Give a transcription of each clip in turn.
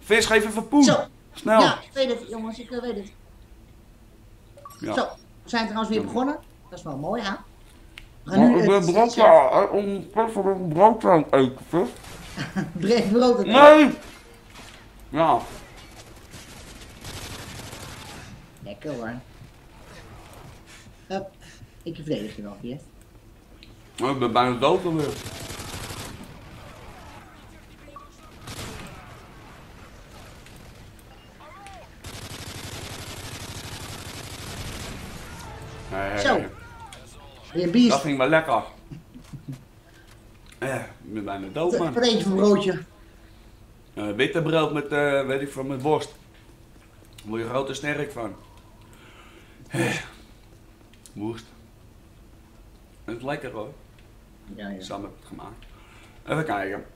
Vis, geef even poen. Zo. Snel. Ja, ik weet het, jongens, ik weet het. Ja. Zo, we zijn trouwens weer begonnen. Dat is wel mooi, hè? We gaan Maar nu ik ben brood klaar. Om brood aan het eten, vis. breed brood eten. Nee! Ja. Lekker hoor. Hup, ik verdedig je wel, Piet. Maar ik ben bijna dood alweer. Zo. Weer een bier. Dat ging wel lekker. Ik ben bijna dood, man. Wat eet je voor broodje? Witte brood met, weet ik van, met worst. Daar word je groot en sterk van. Worst. Het is lekker hoor. Ja, ja. Sam heb het gemaakt. Even kijken.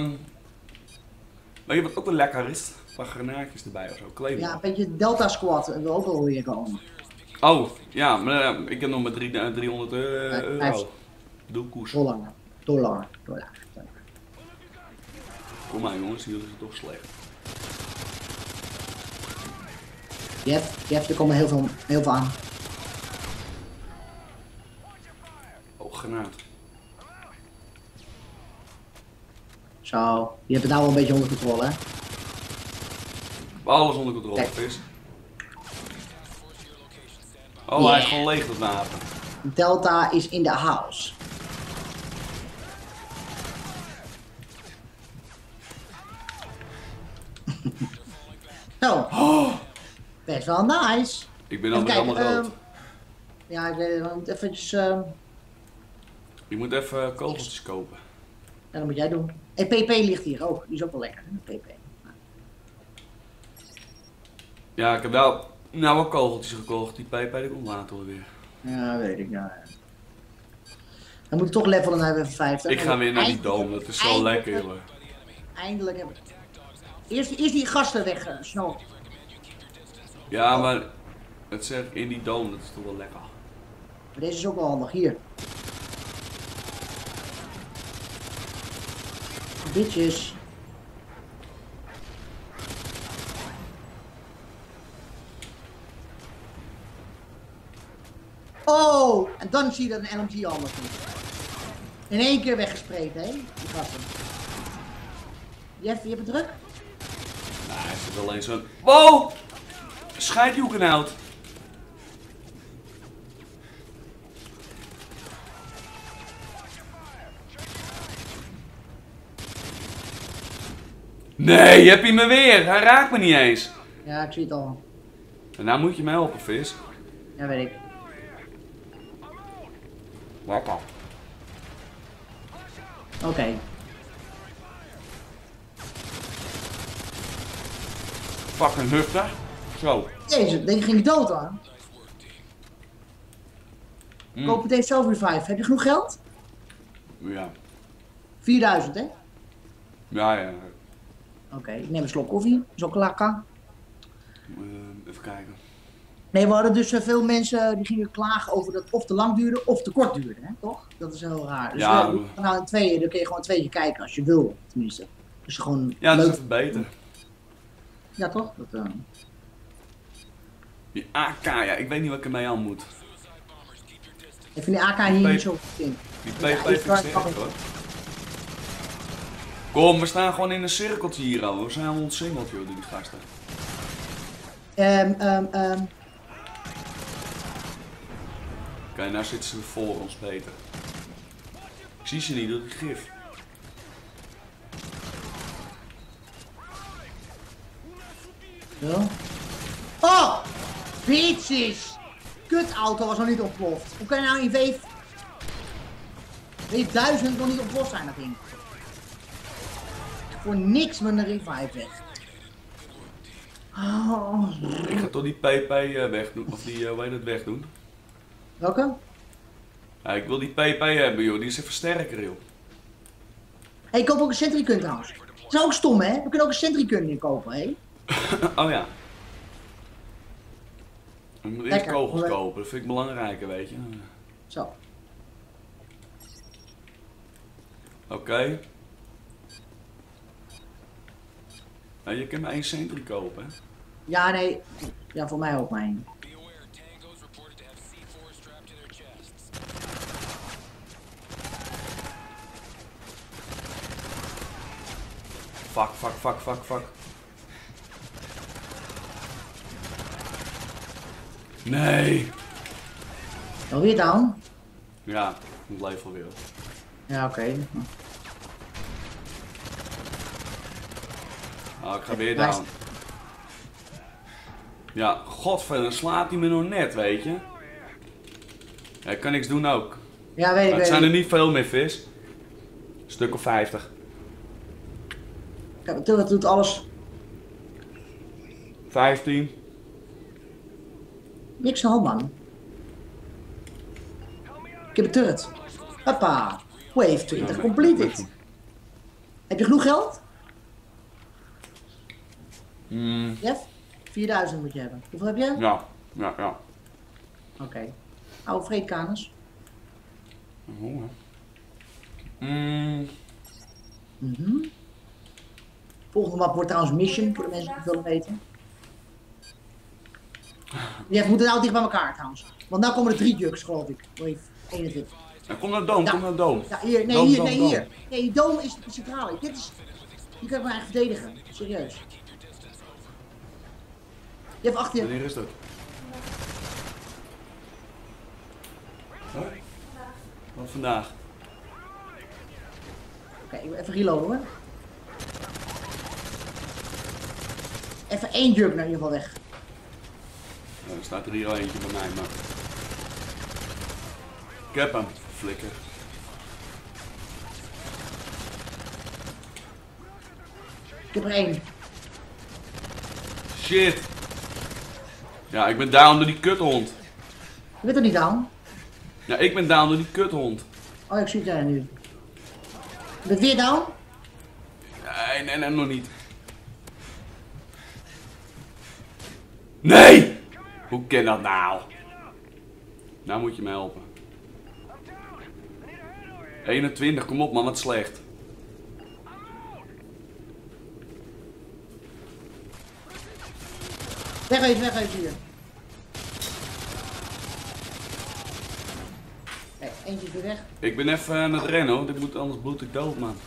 Weet je wat ook wel lekker is? Een paar granaatjes erbij of zo. Kleding. Ja, een beetje Delta Squad wil ook wel weer komen. Oh, ja, maar ik heb nog maar 300 euro. Doe koers. Dollar. Kom maar jongens, jullie zijn toch slecht. Jeff, er komen heel veel aan. Oh, granaat. Zo, je hebt het nou wel een beetje onder controle, hè? Alles onder controle, vis. Oh, hij is gewoon leeg, dat wapen. Delta is in de house. Zo. Oh, Best wel nice. ik ben alweer helemaal rood. Ja, ik weet het, we moeten eventjes... Je moet even kogeltjes kopen. Ja, dat moet jij doen. En PP ligt hier ook, die is ook wel lekker, hè? PP. Ja, ik heb nou wel kogeltjes gekocht. Die pijp die komt later alweer. Ja, weet ik, ja. Dan moet ik toch levelen naar level 50. Ik ga weer naar die dome, dat is zo lekker, joh. Eindelijk heb ik... Eerst die gasten weg, Snow. Ja, maar het zegt in die dome, dat is toch wel lekker. Maar deze is ook wel handig, hier. Bitches. Oh, en dan zie je dat een LMG anders is. In één keer weggespreid, hè, die gasten. Jeff, je hebt het druk? Nou, hij zit alleen zo'n... Wow! Scheid Joeken out. Nee, je hebt hij me weer. Hij raakt me niet eens. Ja, ik zie het al. En nou moet je me helpen, vis. Ja, weet ik. Lekker. Oké. Fucking hufter. Zo. Deze, denk ging dood aan. Koop het even zelf revive. Heb je genoeg geld? Ja. 4000, hè? Ja. Oké, ik neem een slok koffie. Is ook lekker. Even kijken. Nee, we hadden dus veel mensen die gingen klagen over dat of te lang duurde of te kort duurde, hè? Toch? Dat is heel raar. Dus Ja, nou in tweeën, dan kun je gewoon 2 keer kijken als je wil, tenminste. Dus gewoon ja, dat leuk. is even beter. Ja, toch? Dat, Die AK, ja, ik weet niet wat ik ermee aan moet. ik vind die AK hier niet zo goed in. Die Ja, PP ik vind ik sterk pak- hoor. Kom, we staan gewoon in een cirkeltje hier al. We zijn allemaal ontsingeld joh, door die gasten. Kijk, nou zitten ze voor ons beter. Ik zie ze niet door die gif. Ja. Oh! Bitches! Kutauto was nog niet ontploft. Hoe kan je nou in Wave 1000 nog niet ontploft zijn, dat ding? Voor niks met een revive weg. Oh. Ik ga toch die PP wegdoen, of die, hoe heet het, wegdoen. Welke? Ja, ik wil die PP hebben joh, die is even sterker joh. Hey, ik koop ook een Sentry-Kun trouwens. Dat is ook stom, hè? We kunnen ook een Sentry-Kun hier kopen, hè? Oh ja. Ik moet eerst Lekker. kogels kopen, dat vind ik belangrijker, weet je. Zo. Oké. Ja, je kunt maar 1 sentry kopen, hè? Ja, nee. Ja, voor mij ook maar 1. Fuck. Nee! Alweer down? Ja, het leeft alweer. Ja, oké. Oh, ik ga weer down. Ja, godverdomme, slaat hij me nog net, weet je? Ja, ik kan niks doen ook. Ja, weet ik. Het zijn er niet veel meer vis. Een stuk of 50. Ja, de turret doet alles. 15. Niks aan de hand, man. Ik heb een turret. Hoppa. Wave 20 completed. Heb je genoeg geld? Jeff? 4000 moet je hebben. Hoeveel heb je? Ja. Oké. Oude vreedkaners. Honger. Volgende map wordt trouwens Mission, voor de mensen die het willen weten. Jeff, we moeten nou dicht bij elkaar trouwens. Want nu komen er 3 jugs, geloof ik. Wave 21. Ja, kom naar Doom, kom naar Doom. Ja, hier. Nee, Doom, hier. Doom, Nee, Doom. hier. Nee, Doom is de centrale. Dit is... Je kan me eigenlijk verdedigen. Serieus. Je hebt achter je. Wanneer is dat? Huh? Wat vandaag? Oké, ik wil even reloaden hoor. Even 1 jug naar in ieder geval weg. Ja, er staat er hier al eentje bij mij, maar... Ik heb hem. Flikker. Ik heb er 1. Shit. Ja, ik ben down door die kuthond. Je bent er niet down. Ja, ik ben down door die kuthond. Oh, ik zie het daar nu. Je bent weer down? Nee, nog niet. Nee! Hoe kan dat nou? Nou moet je me helpen. 21, kom op man, wat slecht. Weg hier. Kijk, eentje is weer weg. Ik ben even aan het rennen hoor, anders bloed ik dood man.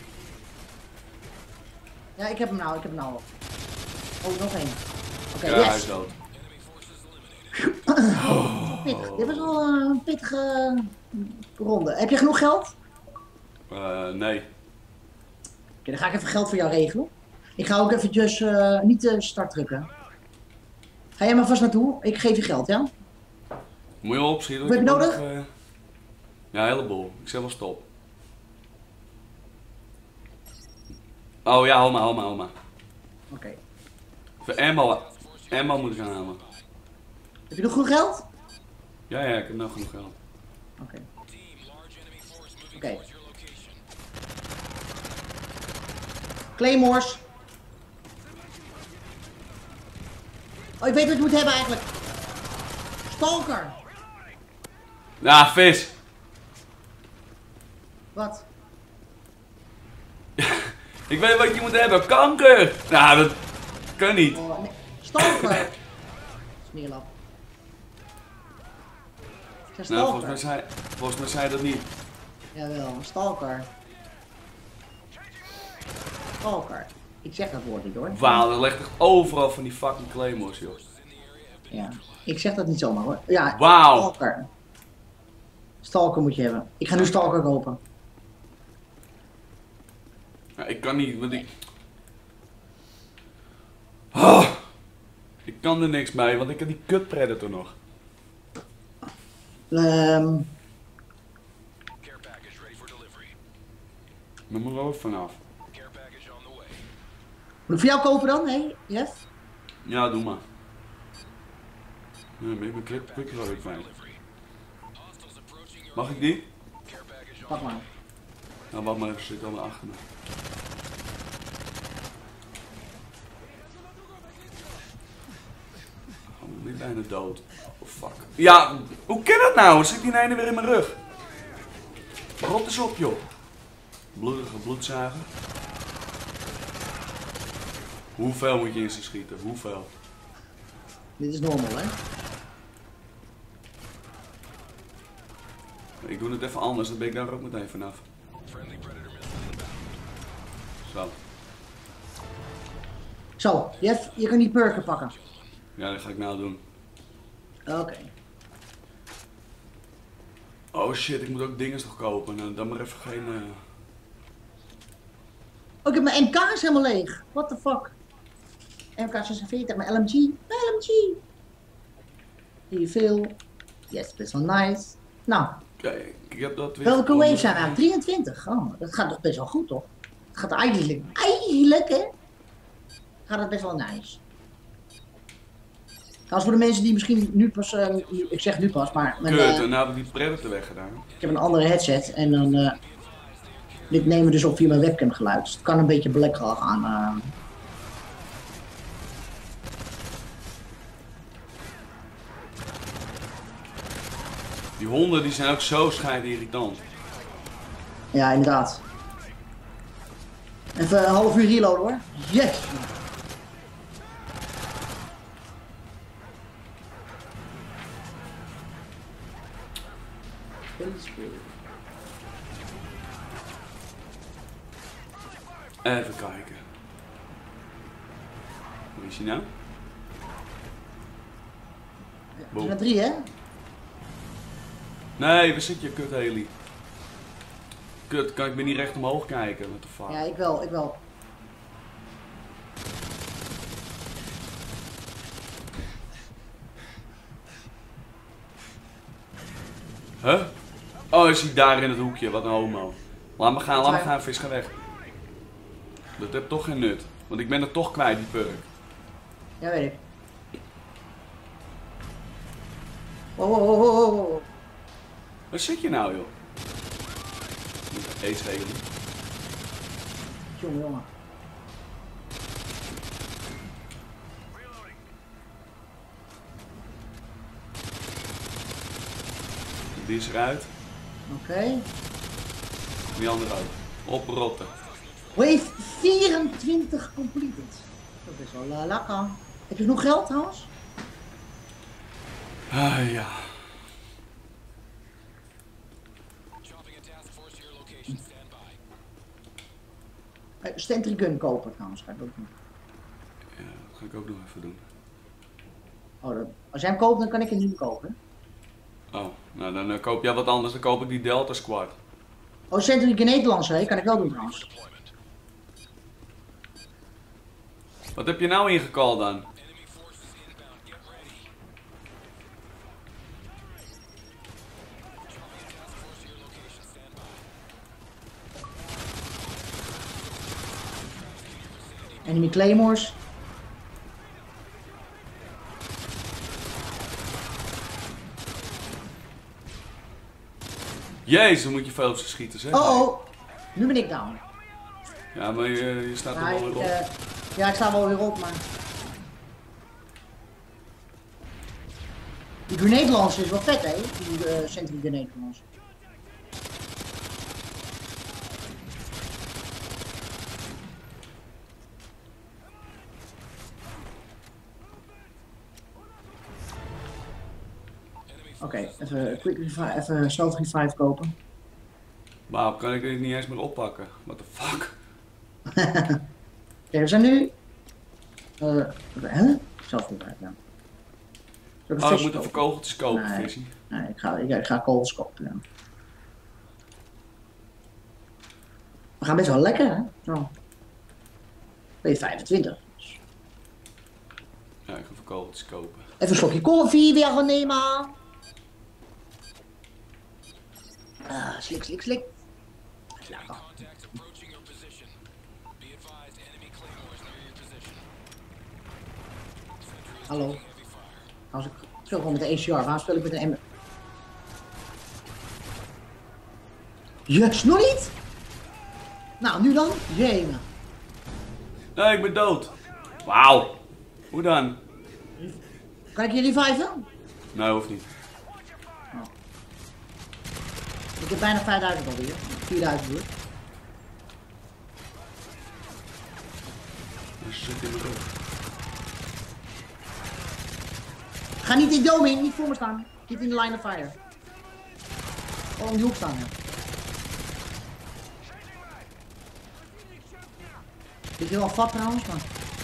Ja, ik heb hem nou. Oh, nog 1. Oké, Ja, yes. hij is dood. Pittig. Dit was wel een pittige ronde. Heb je genoeg geld? Nee. Oké, dan ga ik even geld voor jou regelen. Ik ga ook eventjes niet de start drukken. Ga jij maar vast naartoe? Ik geef je geld, ja? Moet je opschieten? Wat heb je nodig? Ja, een heleboel. Ik zeg wel stop. Oh ja, hou maar. Oké. Voor ammo moet ik gaan halen. Heb je nog genoeg geld? Ja, ik heb nog genoeg geld. Oké. Claymores. Oh, ik weet wat je moet hebben eigenlijk. Stalker. Ja, vis. Wat? Ik weet wat je moet hebben. Kanker. Nou, dat kan niet. Oh, nee. Stalker. Smeerlap. Ik zei Nou, stalker. volgens mij zei dat niet. Jawel, een stalker. Stalker. Ik zeg dat woord niet hoor. Wauw, dat legt toch overal van die fucking claymores, joh. Ja, ik zeg dat niet zomaar hoor. Ja, Wauw. stalker. Stalker moet je hebben. Ik ga nu stalker kopen. Ja, ik kan niet, want ik... Oh, ik kan er niks mee, want ik heb die kut predator nog. Daar moet er ook vanaf. Moet ik voor jou kopen dan? Hé, Jeff? Ja, doe maar. Nee, maar ik ben quick reload kwijt. Mag ik die? Pak maar. Nou, wacht maar even, zit allemaal achter me. Oh, ik ben bijna dood. Oh fuck. Ja, hoe kan dat nou? Zit die ene weer in mijn rug? Rot eens op, joh. Bloedige bloedzager. Hoeveel moet je in ze schieten? Hoeveel? Dit is normal, hè? Ik doe het even anders, dan ben ik daar ook meteen vanaf. Zo. Zo, Jeff, je kan die perken pakken. Ja, dat ga ik nou doen. Oké. Oh shit, ik moet ook dingen nog kopen. Nou, dan maar even geen... Oh, ik heb mijn MK's helemaal leeg. What the fuck? MK46, mijn LMG. Mijn LMG. Hier veel. Yes, best wel nice. Nou. Kijk, ik heb dat weer... Welke wave zijn we aan? 23. Oh, dat gaat toch best wel goed, toch? Het gaat eigenlijk, hè? Gaat het best wel nice. Trouwens, voor de mensen die misschien nu pas, ik zeg nu pas, maar... Kut, en nou heb ik die Predator weggedaan. Ik heb een andere headset en dan... dit nemen we dus op via mijn webcam geluid. Dus het kan een beetje black gaan. Die honden die zijn ook zo irritant. Ja, inderdaad. Even een half uur reloaden hoor. Yes! Even kijken. Hoe is hij nou? Er zijn 3 hè? Nee, waar zit je kut heli? Kut, kan ik me niet recht omhoog kijken? What the fuck? Ja, ik wel. Huh? Oh, is hij daar in het hoekje? Wat een homo. Laat me gaan, vis, ga weg. Dat heeft toch geen nut. Want ik ben er toch kwijt, die perk. Ja, weet ik. Oh. Waar zit je nou, joh? Eens heli. Jongen. Die is eruit. Oké. Die andere ook. Oprotten. Wave 24 completed. Dat is wel lekker. Heb je genoeg geld trouwens? Ah ja. Sentry gun kopen trouwens, ga ik ook doen. Ja, dat ga ik ook nog even doen. Oh, als jij hem koopt, dan kan ik hem niet kopen. Oh, nou dan koop jij wat anders, dan koop ik die Delta Squad. Oh, Sentry Grenade Lancer, kan ik wel doen trouwens. Wat heb je nou ingekald dan? Enemy Claymores. Jezus, moet je veel op ze schieten, zeg. Oh, nu ben ik down. Ja, maar je staat er wel weer op. Ja, ik sta wel weer op, maar... Die Grenade Lancer is wel vet, hè? Die Sentry Grenade Lancer. Oké, even quick revive, even stealth revive kopen. Waarom kan ik dit niet eens meer oppakken? What the fuck? Oké, we zijn nu... hè? Stealth revive, ja. Oh, ik moet even kogeltjes kopen, nee, visie. Nee, ik ga kogels kopen, ja. We gaan best wel lekker, hè? Zo. Ben je 25? Ja, ik ga even kogeltjes kopen. Even een slokje koffie weer gaan nemen. Slik. Lekker. Hallo. Als ik speel gewoon met de ACR, waarom speel ik met een M? Yes, nog niet? Nou, nu dan? Jee. Nee, ik ben dood. Wauw. Hoe dan? Kan ik je reviven? Nee, hoeft niet. Oh. Ik heb bijna 5000 alweer. 4000 weer. Hij zit in mijn rug. Ga niet in dome in, niet voor me staan. Niet in de line of fire. Oh, om die hoek staan, ja. Dit is wel vat trouwens, man.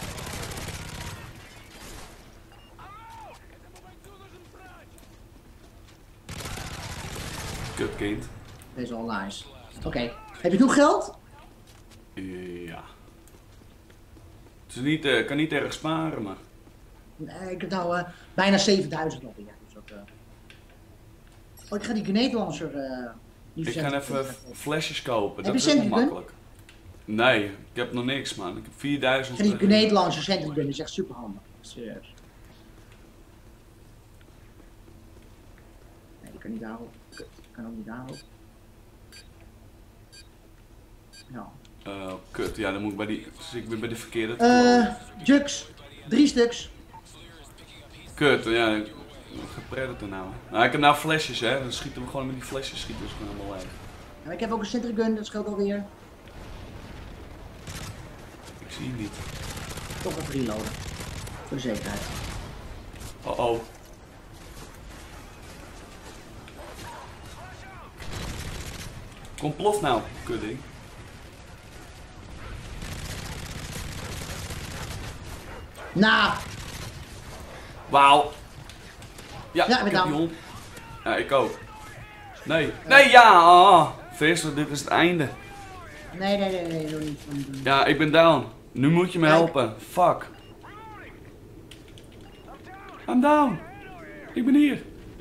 Kutkind. Deze is wel nice. Oké. Heb je genoeg geld? Ja. Het is niet, kan niet erg sparen, maar... Nee, ik heb nou bijna 7000 nog weer. Dus dat, Oh, ik ga die grenade launcher... ik ga even flesjes kopen, heb dat je is ook sentry gun? makkelijk. Nee, ik heb nog niks, man. Ik heb 4000. Ik ga die grenade launcher sentry gun, is echt super handig. Serieus. Nee, ik kan niet daarop. Ik kan ook niet daarop. Ja. Kut, ja, dan moet ik bij die... Dus ik ben bij de verkeerde... Jugs. 3 stuks. Kut, ja... Gepredator nou. Nou, ik heb nou flesjes, hè. Dan schieten we gewoon met die flesjes, schieten we gewoon helemaal leeg. En ik heb ook een sentry gun, dat scheelt alweer. Ik zie hem niet. Toch even reloaden. Voor de zekerheid. Oh oh. Kom plof nou, kudding. Nou. Wauw. Ja, Ja, ik ik ben heb die down. hond. Ja, ik ook. Nee. Nee, ja. Oh. Visser, dit is het einde. Nee, doe niet. Ja, ik ben down. Nu moet je me helpen. Fuck. I'm down. Ik ben hier.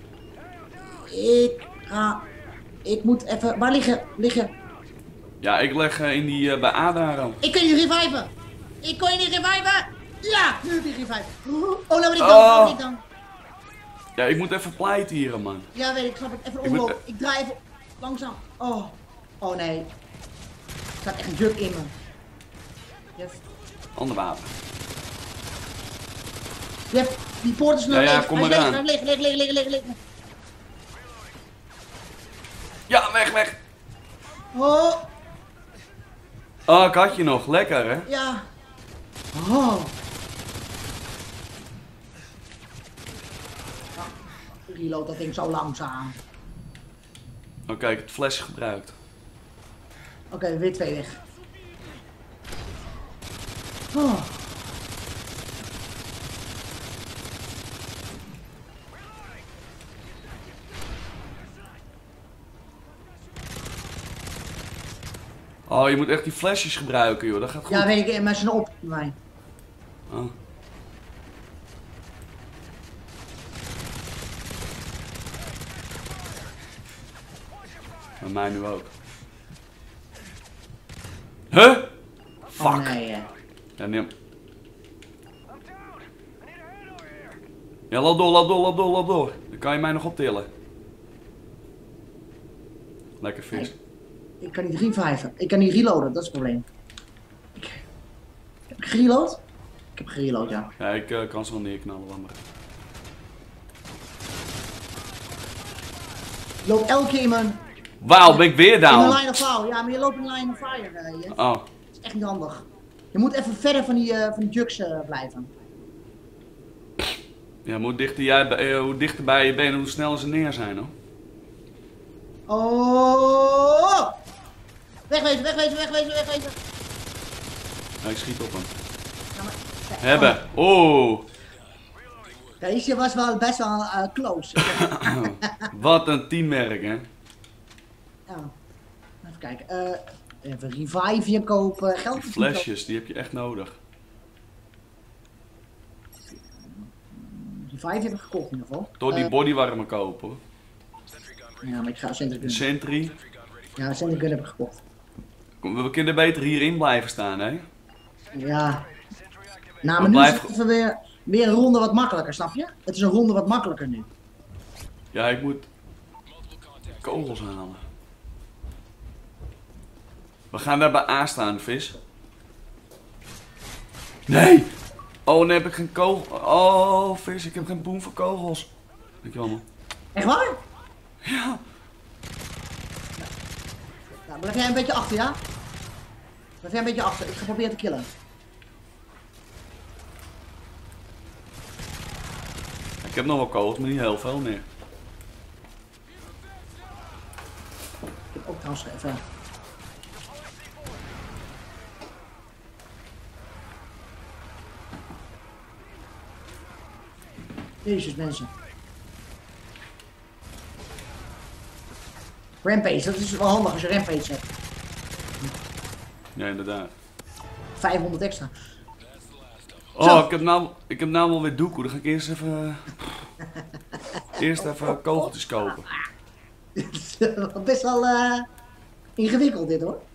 Ik moet even... Waar liggen? Ja, ik leg in die bij Ada. Ik kan je reviven! Ik kan je niet reviven! Ja! Nu heb je reviven. Oh, laat me niet dan. Ja, ik moet even pleiten hier, man. Ja, weet ik. Snap ik. Even omlopen. Ik draai even langzaam. Oh. Oh, nee. Er staat echt een jug in me. Yes. Ander wapen. Je hebt die poort is nog Ja, leeg. kom Hij maar is aan. Leeg. Ja, weg. Oh. Oh, ik had je nog. Lekker, hè? Ja. Oh. Reload dat ding zo langzaam. Oh, kijk, het flesje gebruikt. Oké, weer 2 weg. Oh. Oh, je moet echt die flesjes gebruiken, joh. Dat gaat goed. Ja, weet ik, maar ze zijn op bij mij. Oh. Bij mij nu ook. Huh? Fuck. Oh, nee, Ja, neem. Ja, loop door. Dan kan je mij nog optillen. Lekker vis. Ik kan niet reviven. Ik kan niet reloaden, dat is het probleem. Heb ik gereload? Ik heb gereload, ja. Ja, ik kan ze wel neerknallen, laat maar. Je loopt elke keer in mijn... Wauw, ben ik weer In mijn down. line of fire. Ja, maar je loopt in line of fire, Jeff. Oh. Dat is echt niet handig. Je moet even verder van die jugs blijven. Ja, maar hoe dichter bij je benen, hoe sneller ze neer zijn, hoor. Oh! Wegwezen. Ja, ik schiet op hem. Ja, maar... Hebben. Oh. Deze was wel best wel close. Wat een teamwerk, hè. Ja. Even kijken. Even revive hier kopen. Geld Die flesjes, die heb je echt nodig. Revive heb ik gekocht in ieder geval. Door die bodywarmer kopen, hoor. Ja, maar ik ga Sentry Gun. Sentry. Ja, Sentry Gun heb ik gekocht. We kunnen beter hierin blijven staan, hè. Ja. Nou, maar nu is het even weer een ronde wat makkelijker, snap je? Het is een ronde wat makkelijker nu. Ja, ik moet kogels halen. We gaan daar bij A staan, vis. Nee! Oh, nee, heb ik geen kogel. Oh, vis, ik heb geen boom voor kogels. Dankjewel, man. Echt waar? Ja. Nou, blijf jij een beetje achter, ja? Blijf jij een beetje achter. Ik ga proberen te killen. Ik heb nog wel kogels, maar niet heel veel meer. Ik heb ook trouwens even... Jezus mensen. Rampage, dat is wel handig als je Rampage hebt. Ja, inderdaad. 500 extra. Oh, Zo. ik heb nou wel weer doekoe. Dan ga ik eerst even... eerst even kogeltjes kopen. Dit is best wel ingewikkeld dit hoor.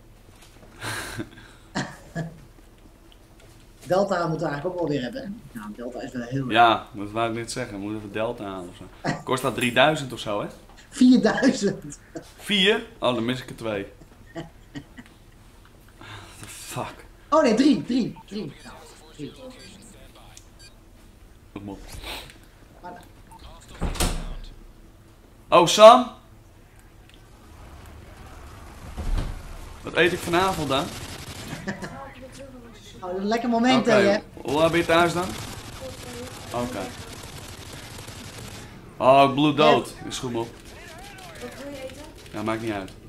Delta moeten we eigenlijk ook wel weer hebben. Hè? Nou, Delta is wel heel... Ja, dat wou ik net zeggen. We moeten even Delta aan of zo. Kost dat 3000 of zo, hè? 4000. 4? Oh, dan mis ik er 2. What the fuck? Oh nee, 3. 3. Nou, 3. Kom op. Maar, Oh, Sam? Wat eet ik vanavond dan? oh, een lekker moment Oké, hè. hoe laat ben je thuis dan? Oké. Oh, ik bloed dood. Is goed op. Wat wil je eten? Ja, maakt niet uit.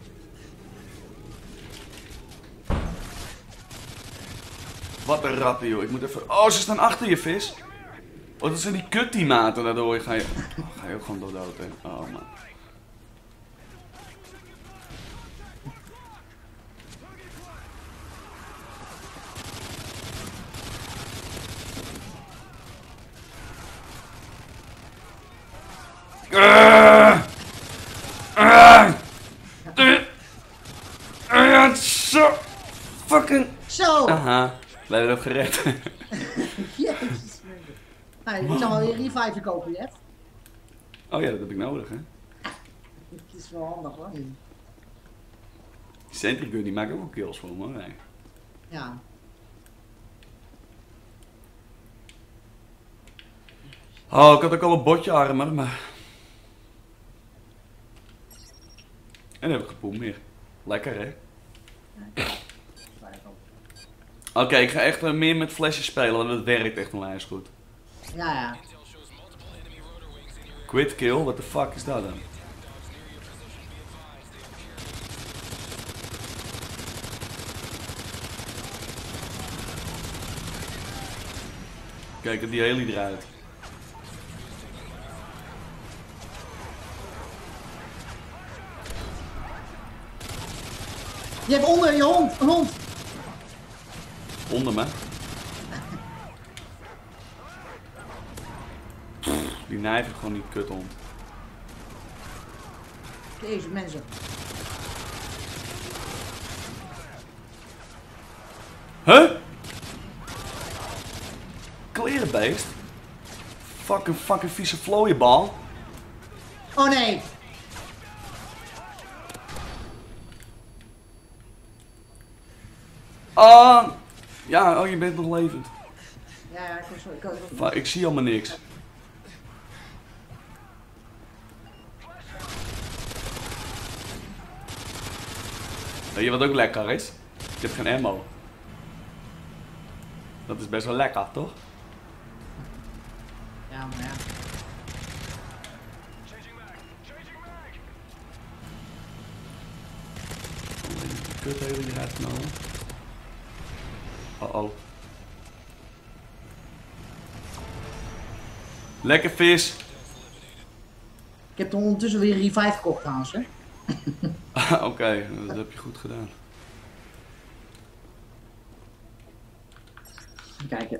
Wat een ratten, joh. Ik moet even... Oh, ze staan achter je, vis. Oh, dat zijn die kuttiematen. Daardoor ga je... Oh, ga je ook gewoon dood, hè. Oh, man. Zo fucking... Zo! Aha, we hebben het gered. Jezus. Nou, ik zal wel weer revive kopen, Jeff. Oh ja, dat heb ik nodig, hè. Het is wel handig hoor. Die Sentry Gun die maakt ook wel kills voor me, hoor. Nee. Ja. Oh, ik had ook al een botje armer, maar... En dan heb ik een poen meer. Lekker, hè? Oké, ik ga echt meer met flesjes spelen, want dat werkt echt onwijs goed. Ja, ja. Quit kill, what the fuck is dat dan? Kijk, die heli eruit. Je hebt onder je hond, een hond. Onder me. Die nijf heeft gewoon niet kuthond. Deze mensen. Huh? Klerenbeest? Fucking vieze vlooienbal. Oh nee. Ah! Ja, oh je bent nog levend. Ja, ja, Ik zie allemaal niks. Weet je wat ook lekker is? Ik heb geen ammo. Dat is best wel lekker, toch? Ja, maar ja. Kut hele eruit knallen. Oh. Lekker vis. Ik heb er ondertussen weer revive gekocht trouwens, hè. Oké, dat heb je goed gedaan. Even kijken,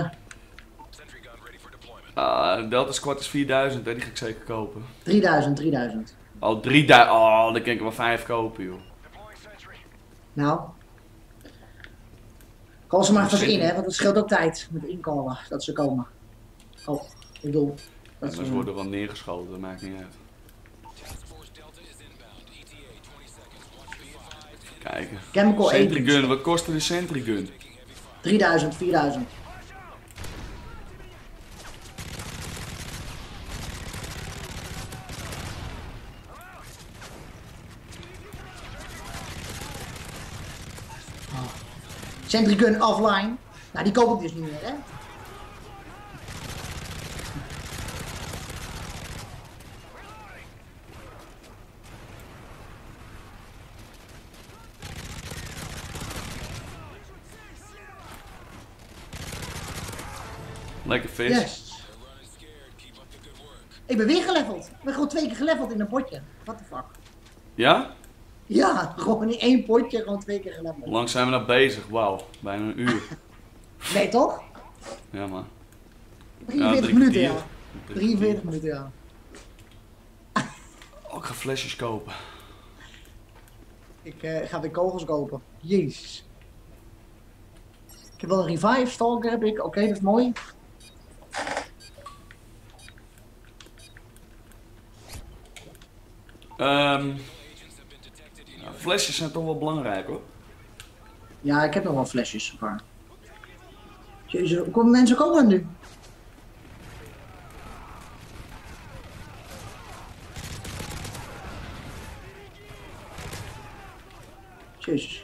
Delta Squad is 4000, hè? Die ga ik zeker kopen. 3000. Oh, 3000. Oh, dan kan ik er wel 5 kopen, joh. Nou. Call ze maar vast in, hè, want het scheelt ook tijd met inkallen dat ze komen. Oh, ik bedoel. Dat Ze worden wel neergeschoten, dat maakt niet uit. Kijken. Chemical Sentry agents. Gun, wat kostte de Sentry Gun? 3000, 4000. Sentry Gun offline. Nou, die koop ik dus niet meer, hè? Lekker vis. Yes. Ik ben weer geleveld. Ik ben gewoon 2 keer geleveld in een potje. What the fuck? Ja? Ja, gewoon in 1 potje, gewoon 2 keer geleveld. Hoe lang zijn we nou bezig? Wauw, bijna een uur. Nee, toch? Ja, man. 43 minuten, ja. 43 minuten, ja. Oh, ik ga flesjes kopen. Ik ga weer kogels kopen. Jezus. Ik heb wel een revive stalker, heb ik. Oké, dat is mooi. Flesjes zijn toch wel belangrijk, hoor. Ja, ik heb nog wel flesjes. Een paar. Jezus, hoe komen mensen komen nu? Jezus.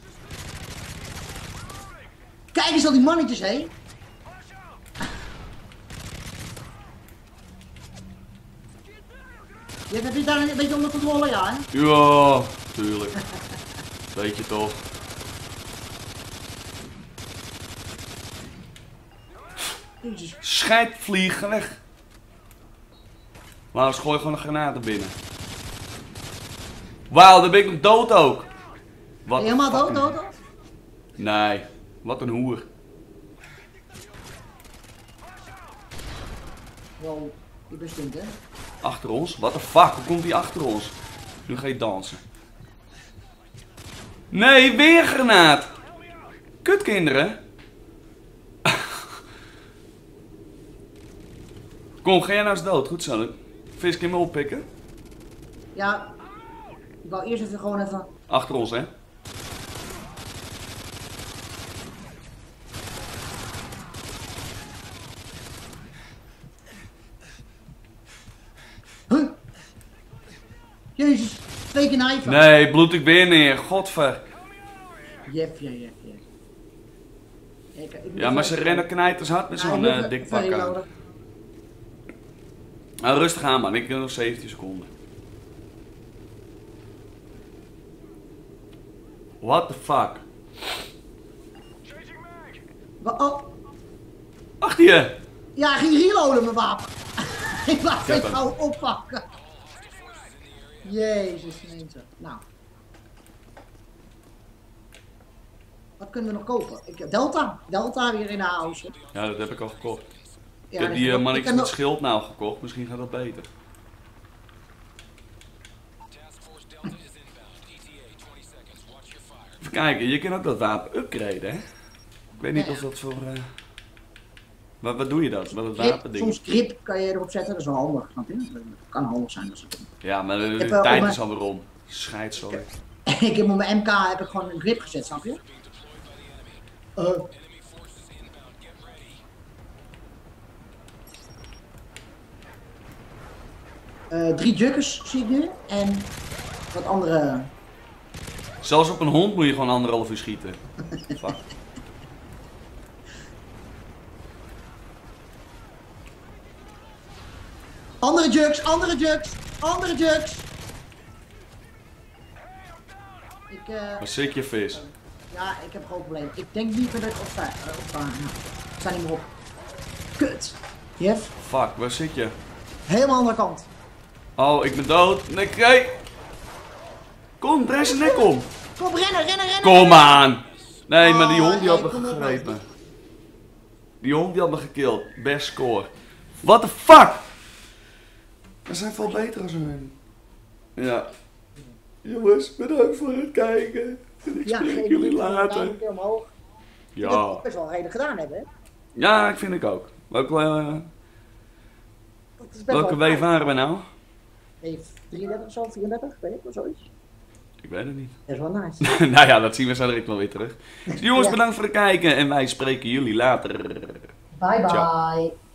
Kijk eens al die mannetjes, hé. Heb je daar een beetje onder controle, ja, hè? Ja, tuurlijk. Weet je toch. Jezus. Scheidvlieg, ga weg. Wauw, gooi gewoon een granaten binnen. Wauw, dan ben ik nog dood ook. Wat Helemaal dood? Nee, wat een hoer. Wow, die bestond, hè? Achter ons? What the fuck, hoe komt die achter ons? Nu ga je dansen. Nee, weer granaat! Kutkinderen. Kom, ga jij nou eens dood? Goed zo. Vis, kun je me oppikken? Ja. Ik wou eerst even gewoon even... Achter ons, hè? Huh? Jezus, 2 keer knifen. Nee, bloed ik weer neer. Godver. Jef. Ja, maar ze rennen knijters hard met zo'n dik pak aan. Nou, rustig aan, man. Ik heb nog 17 seconden. What the fuck? Oh. Achter je! Ja, hij ging reloaden mijn wapen. Ik laat heb het hem. gauw oppakken. Jezus, mensen. Nou. Wat kunnen we nog kopen? Delta. Delta weer in de house. Ja, dat heb ik al gekocht. Ja, Ik heb die mannetjes heb met nog- schild nou gekocht. Misschien gaat dat beter. Even kijken, je kan ook dat wapen upgraden, hè? Ik weet niet Ja. of dat voor... Wat doe je dat? Met het Grip, wapending? soms grip kan je erop zetten, dat is wel handig. Snap je? Dat kan handig zijn. Als het... Ja, maar de heb, tijd op mijn- is alweer om. Scheid, sorry. Ik heb op mijn MK heb ik gewoon een grip gezet, snap je? 3 juggers zie ik nu en wat andere. Zelfs op een hond moet je gewoon 1,5 uur schieten. Fuck. Andere jugs, andere jugs, andere jugs! Maar zit je vis? Ja, ik heb gewoon een probleem. Ik denk niet dat ik op ik sta niet meer op. Kut. Jeff, Fuck, waar zit je? helemaal andere kant. Oh, ik ben dood. Nee, kijk. Kom, draai zijn nek om. Kom, rennen! Kom aan. Nee, maar die hond die had nee, me kom op, gegrepen. Die hond die had me gekild. Best score. What the fuck? We zijn veel beter als hun. Ja. Jongens, bedankt voor het kijken. En ik spreek jullie later. Een keer omhoog. Ja. Dat we best wel redelijk gedaan hebben, hè? Ja, ik vind ik ook. Dat is best Welke wel wave waren we nou? Wave 33 of zo, 34, weet ik of zoiets. Ik weet het niet. Dat is wel nice. Nou ja, dat zien we zo direct wel weer terug. Dus jongens, Ja. bedankt voor het kijken en wij spreken jullie later. Bye bye. Ciao.